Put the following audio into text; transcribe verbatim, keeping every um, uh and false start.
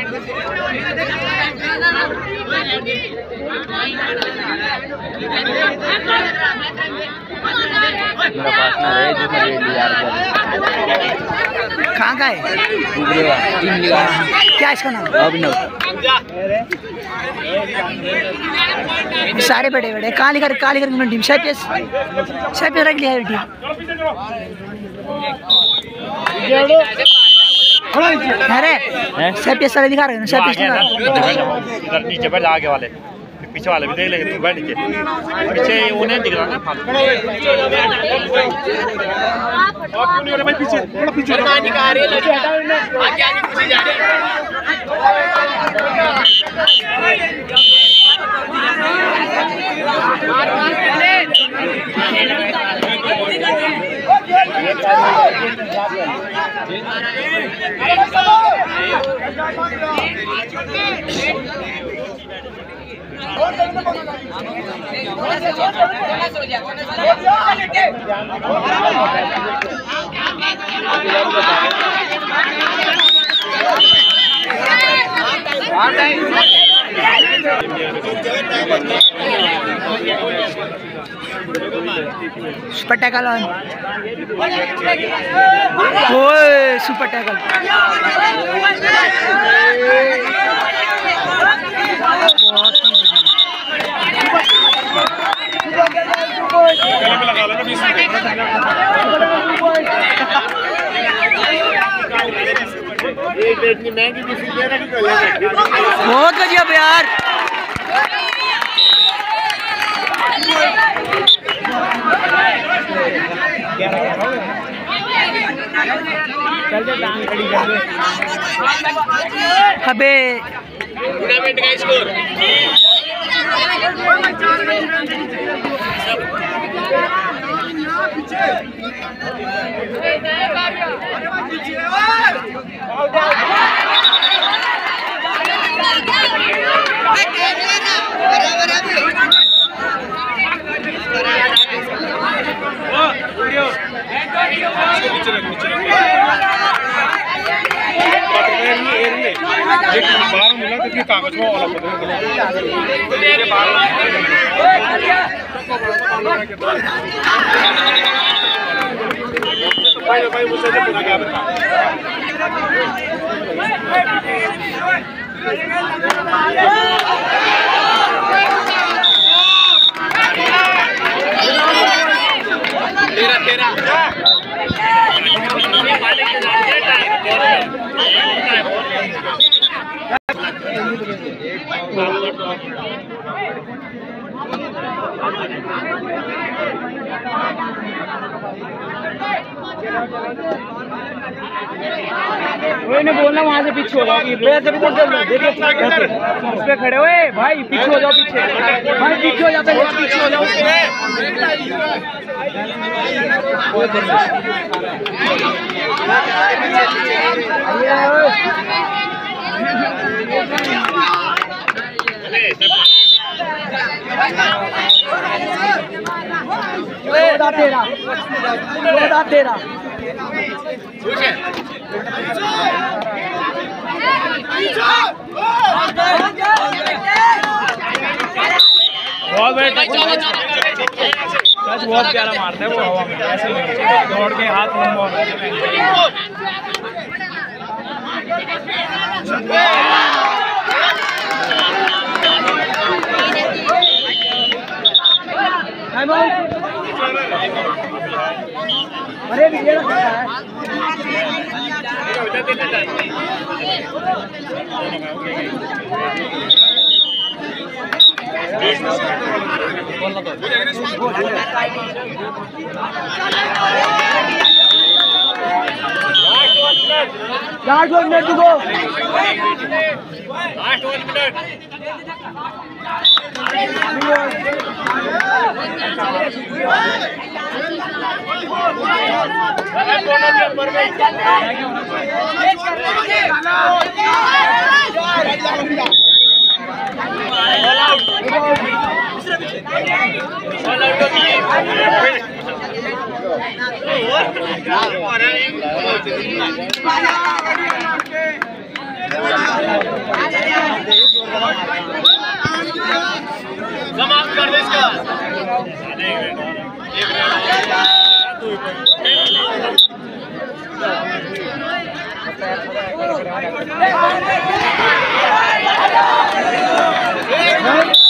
कहाँ का है? क्या इसका नाम? अभिनव। सारे बड़े बड़े कहाँ लिखा कहाँ लिखा उन्होंने टीम शायद शायद रख लिया है टीम। अरे शायद सारे दिखा रहे हैं शायद इधर नीचे बैठ आगे वाले पीछे वाले भी देख लेंगे तू बैठ नीचे पीछे उन्हें दिख रहा ना भाई पीछे थोड़ा पीछे आगे आगे पीछे जा रहे सुपर टैकल ऑन। ओए सुपर टैकल बहुत गजब यार। अबे टूर्नामेंट का स्कोर बाहर मिला तो कागज में वाला भाई भाई मुझसे जो पूरा क्या बता तेरा तेरा वही ने बोलना वहाँ से पीछे हो जाओ। वैसे भी तो देखिए उस पे खड़े हुए भाई पीछे हो जाओ पीछे भाई पीछे हो जाते पीछे हो जाओ। चौदह तेरह चौदह तेरह बहुत बहुत प्यारा मारता है वो हवा में ऐसे दौड़ के हाथ में बॉल अरे विजय लास्ट वन मिनट दो last one minute all out समाप्त कर दे इसके बाद